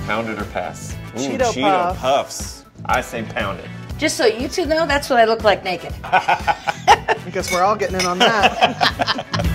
Pound it or pass? Ooh, Cheeto Puffs. I say pound it. Just so you two know, that's what I look like naked. Because we're all getting in on that.